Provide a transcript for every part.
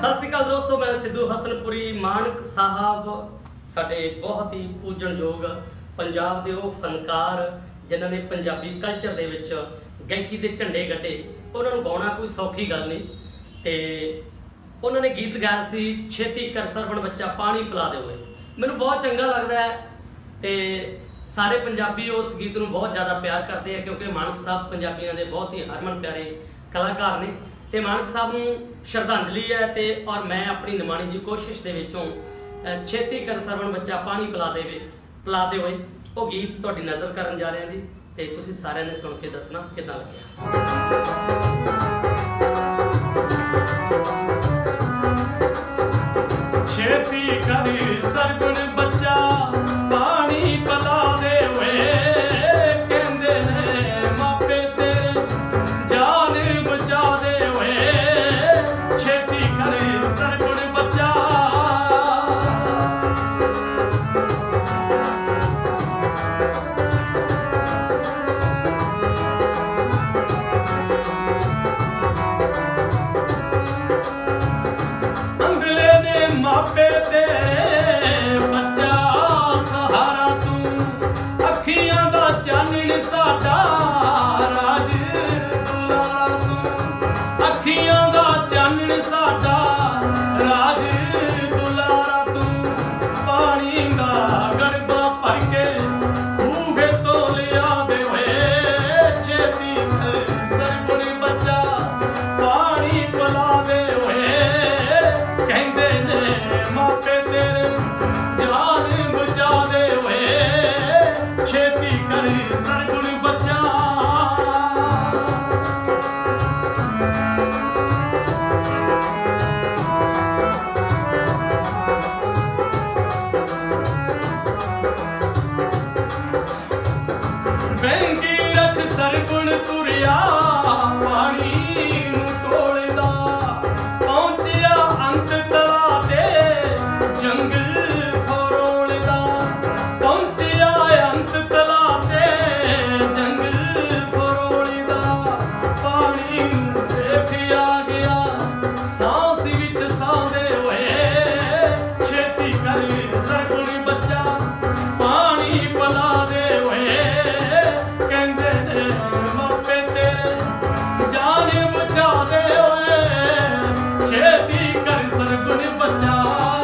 सत श्री अकाल दोस्तों, मैं सिद्धू हसनपुरी। मानक साहब साडे बहुत ही पूजनयोग पंजाब दे वो फनकार जिन्हां ने पंजाबी कल्चर दे विच गायकी दे झंडे गड्ढे। उन्हां नूं गाउणा कोई सौखी गल नहीं ते उन्होंने गीत गाया सी छेती कर सरवण बच्चा पानी पिला दे होए। मैनूं बहुत चंगा लगता है ते सारे पंजाबी उस गीत नूं बहुत ज़्यादा प्यार करते हैं क्योंकि मानक साहब पंजाबियों के बहुत ही हरमन प्यारे कलाकार ने। ते मानक साहब नूं श्रद्धांजलि है ते और मैं अपनी निमाणी जी कोशिश दे विचों छेती कर सरवण बच्चा पानी पिला दे होए वो गीत तुहाडी नज़र करन जा रहे हैं जी। ते तुसीं सारिआं ने सुन के दसना किदां लग्गिआ। छेती कर सरगुण बच्चा पानी पिला दे वे, कहंदे ने मापे तेरे जान बचा दे वे। छेती कर सरगुण बच्चा अंगले ने मापे तेरे बच्चा सहारा तू, अखियां दा चानण साडा राज दुलारा तू। अखियां दा चानण साडा राज दुलारा तू। पानी दा गड़बा भर के खूहे तो लिया दे वे। छेती कर सरगुण बच्चा पानी पिला दे वे, कहंदे ने मापे तेरे जान बचा दे वे। छेती कर सरगुण बच्चा बैंगी रख सरगुण तुरिया पानी नूं टोलदा। पहुंचिया अंत तला ते जंगल फरोलदा। पहुंचिया अंत तला ते जंगल फरोलदा। पानी नूं देखिया गया सांस विच सांदे होए। छेती कर सरगुण बच्चा पानी पिला दे होए, कहंदे ने मापे तेरे जान बचा दे होए। छेती कर सरगुण बच्चा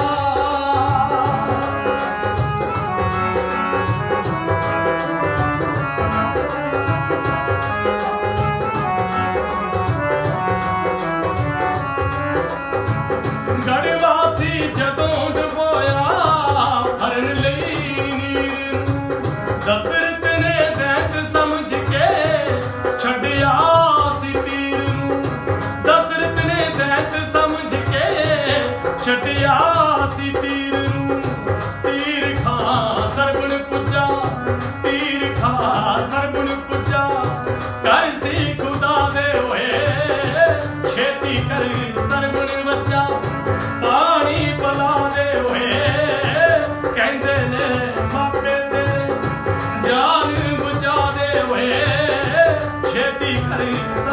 गढ़वासी जदों डबोया भरन लई नीर नूं। दशरथ ने दैत समझ के छड्डिया सी तीर नूं। दशरथ ने दैत समझ के छड्डिया सी तीर नूं। तीर खा सरगुण पुज्जा, तीर खा सरगुण पुज्जा, कर सी खुदा दे होए। छेती कर सरगुण बच्चा पानी पिला दे होए, कहंदे ने मापे तेरे जान बचा दे होए। छेती कर